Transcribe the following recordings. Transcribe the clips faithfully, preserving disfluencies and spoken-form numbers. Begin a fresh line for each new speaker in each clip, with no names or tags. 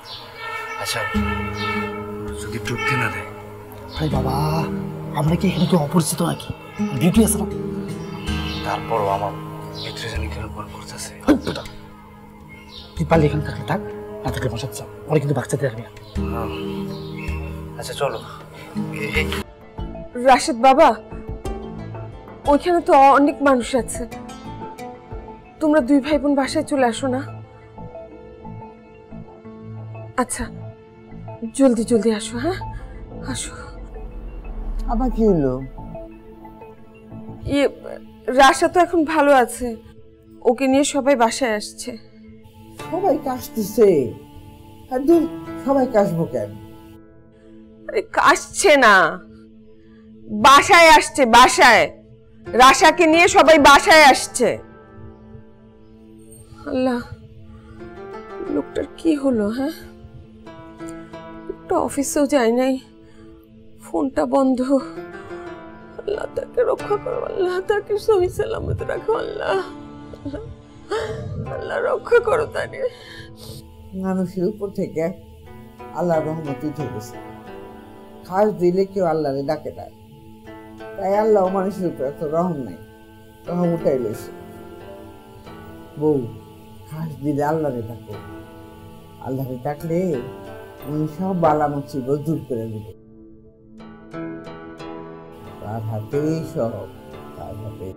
আচ্ছা যদি ঢুকতে না দেয়?
আরে বাবা, আমরা কি এখানে কেউ অপরিচিত নাকি? ডিউটি আছে না?
তারপরও আমার ভিতরে জানি কেন মন করতেছে।
তুই পারলে এখানে থাকলে থাক, না থাকলে বসাতে চাও, ওরা কিন্তু বাচ্চাতে রাখবি না।
আচ্ছা চলো।
রাশেদ বাবা, ওইখানে তো অনেক মানুষ আছে, তোমরা দুই ভাই বোন বাসায় চলে আসো না? আচ্ছা জলদি জলদি আসো। হ্যাঁ আসো।
আবার কি হলো?
ইয়ে, রাশা তো এখন ভালো আছে, ওকে নিয়ে সবাই বাসায় আসছে।
সবাই কাশতেছে, আর দূর সবাই কাশবো কেন?
আরে কাশছে না, বাসায় আসছে, বাসায় রাশাকে নিয়ে সবাই বাসায় আসছে। আল্লাহ, লোকটার কি হলো? হ্যাঁ, লোকটা অফিসেও যায় নাই, ফোনটা বন্ধ। আল্লাহ তাকে রক্ষা করো, আল্লাহ তাকে সহি সালামত রাখো, আল্লাহ আল্লাহ রক্ষা করো তাকে।
মানুষের উপর থেকে আল্লাহ রহমত উঠে গেছে, খাস দিলে কেউ আল্লাহরে ডাকে না, তাই আল্লাহ মানুষের উপর এত রহম নাই, রহম উঠাই লইছে। বউ খাস দিলে আল্লাহরে ডাকো, আল্লাহরে ডাকলে উনি সব বালা মুসিবত দূর করে দিবে। তার হাতেই সব, তার হাতে।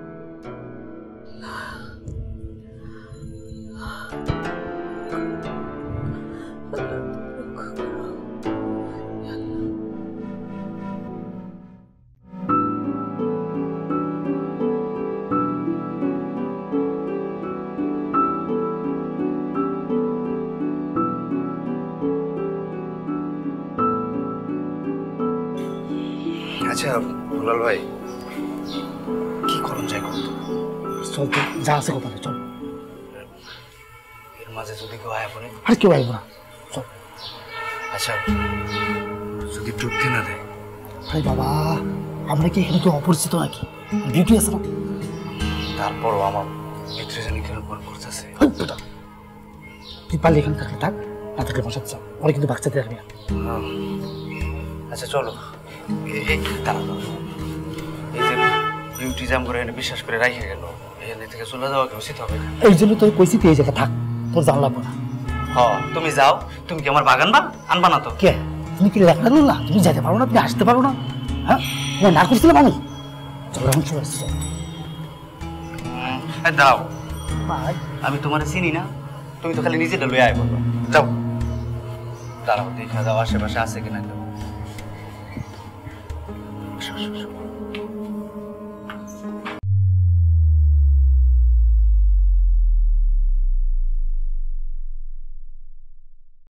আচ্ছা দুলাল ভাই, কি করুন যাই করতো?
চল তো, যা আছে কথা চল।
এর মাঝে যদি কেউ আয়া পড়ে?
আর কেউ আইব না, চল।
আচ্ছা যদি ঢুকতে না দেয়?
আরে বাবা, আমরা কি এখানে কেউ অপরিচিত নাকি? ডিউটি আছে না?
তারপরও আমার ভিতরে জানি কেন মন করতেছে।
তুই পারলে এখানে থাকলে থাক, না থাকলে বসাতে চাও, ওরা কিন্তু বাচ্চাতে রাখবি না।
আচ্ছা চলো। এই যে ডিউটি জাম করে বিশ্বাস করে রাখে গেল, এখানে থেকে চলে যাওয়া কি উচিত হবে?
এই জন্য তোর কইছি তুই এই জায়গায় থাক, তোর জান লাগবে না।
হ তুমি যাও, তুমি কি আমার বাগান বা আনবা না তো?
কে তুমি কি লেখা না? তুমি যেতে পারো না, তুমি আসতে পারো না? হ্যাঁ, তোমার না করছিলে মানুষ। চলো এখন চলে আসছে।
দাও, আমি তোমার চিনি না, তুমি তো খালি নিজেটা লয়ে আয় বলবো। যাও দাঁড়াও, দেখা যাও আশেপাশে আছে কিনা।